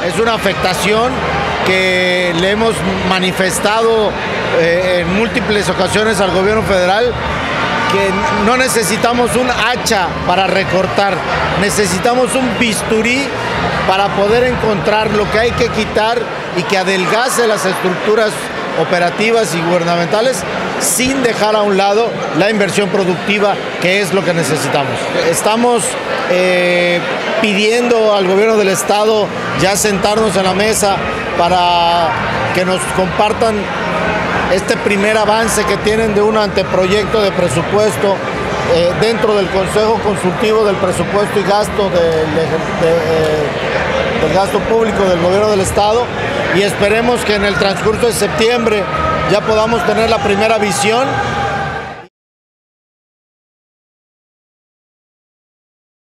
es una afectación que le hemos manifestado en múltiples ocasiones al gobierno federal, que no necesitamos un hacha para recortar, necesitamos un bisturí para poder encontrar lo que hay que quitar y que adelgace las estructuras operativas y gubernamentales sin dejar a un lado la inversión productiva, que es lo que necesitamos. Estamos pidiendo al gobierno del estado ya sentarnos en la mesa para que nos compartan este primer avance que tienen de un anteproyecto de presupuesto dentro del Consejo Consultivo del Presupuesto y Gasto del Gasto Público del Gobierno del Estado, y esperemos que en el transcurso de septiembre ya podamos tener la primera visión